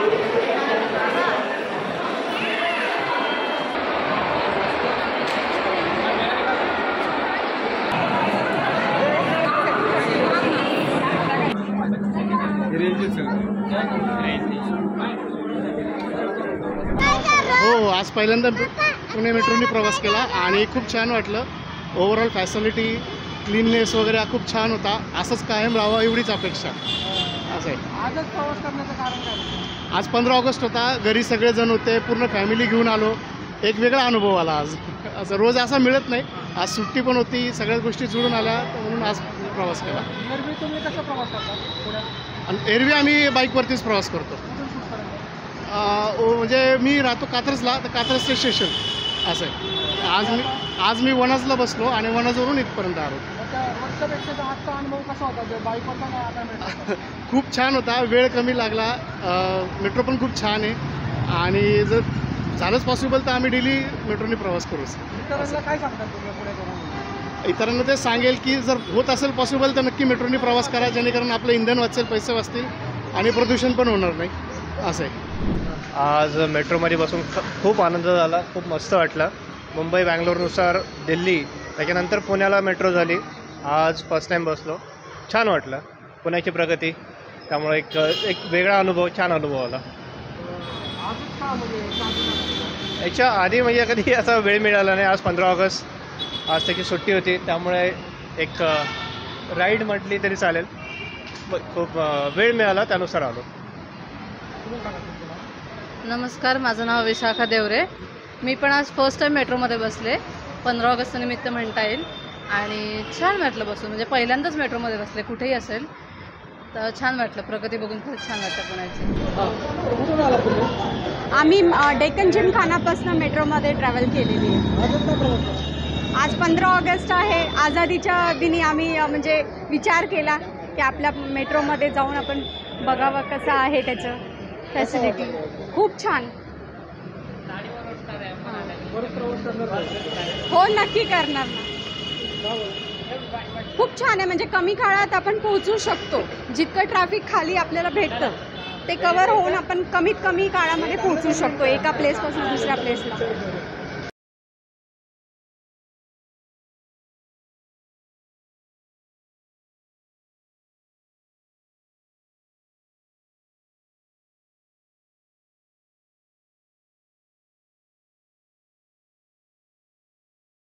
हो, आज पहिल्यांदा पुणे मेट्रोने प्रवास केला आणि खूप छान वाटलं. ओव्हरऑल फॅसिलिटी, क्लीननेस वगैरे खूप छान होता. असंच कायम राहावं एवढीच अपेक्षा. असं आहे. आजच प्रवास करण्याचं कारण काय? आज 15 ऑगस्ट होता, घरी सगळेजण होते, पूर्ण फॅमिली घेऊन आलो. एक वेगळा अनुभव आला आज. असं रोज असा मिळत नाही. आज सुट्टी पण होती, सगळ्या गोष्टी जुळून आल्या, म्हणून आज प्रवास केला. एरवी तुम्ही कसा प्रवास करता पुण्यात? आणि एरवी आम्ही बाईकवरतीच प्रवास करतो. कुठून कुठपर्यंत? म्हणजे मी राहतो कात्रजला, तर कात्रज ते स्टेशन असं आहे. आज मी वनाजला बसलो आणि वनाजवरून इथपर्यंत आलो. रोजच्यापेक्षा आजचा अनुभव कसा होता जो बाईकवरचा नाही आता मेट्रो? खूप छान होता, वेळ कमी लागला. मेट्रो पण खूप छान आहे आणि जर झालंच पॉसिबल तर आम्ही डेली मेट्रोने प्रवास करू. इतरांना काय सांगतात तुम्ही पुढे करून? इतरांना ते सांगेल की जर होत असेल पॉसिबल तर नक्की मेट्रोने प्रवास करा, जेणेकरून आपलं इंधन वाचेल, पैसे वाचतील आणि प्रदूषण पण होणार नाही. असं आहे. आज मेट्रोमध्ये बसून खूप आनंद झाला, खूप मस्त वाटलं. मुंबई बँगलोरनुसार दिल्ली, त्याच्यानंतर पुण्याला मेट्रो झाली. आज फर्स्ट टाईम बसलो, छान वाटलं. पुण्याची प्रगती, त्यामुळे एक वेगळा अनुभव, छान अनुभव आला. आजच का म्हणजे याच्या आधी म्हणजे कधी असा वेळ मिळाला नाही. आज 15 ऑगस्ट, आज त्याची सुट्टी होती, त्यामुळे एक राईड म्हटली तरी चालेल. खूप वेळ मिळाला त्यानुसार आलो. नमस्कार, माझं नाव विशाखा देवरे. मी पण आज फर्स्ट टाईम मेट्रोमध्ये बसले, 15 ऑगस्ट निमित्त म्हणता येईल. आणि छान वाटलं बसून, म्हणजे पहिल्यांदाच मेट्रोमध्ये बसले, कुठेही असेल तर छान वाटलं. प्रगती बघून खरंच छान वाटतं पुण्याची. कुठून आला तुम्ही? आम्ही डेक्कन जिमखानापासून मेट्रोमध्ये ट्रॅव्हल केलेली आहे. आजच का प्रवास करता? आज 15 ऑगस्ट आहे. आझादीच्या दिनी आम्ही म्हणजे विचार केला की आपल्या मेट्रोमध्ये जाऊन आपण बघावं कसं आहे त्याचं फॅसिलिटी. खूप छान. परत प्रवास करणार नाही? हो, नक्की करणार ना. खूप छान आहे, म्हणजे कमी काळात आपण पोहोचू शकतो. जितकं ट्रॅफिक खाली आपल्याला भेटतं ते कव्हर होऊन आपण कमीत कमी काळामध्ये पोहोचू शकतो एका प्लेसपासून दुसऱ्या प्लेसला.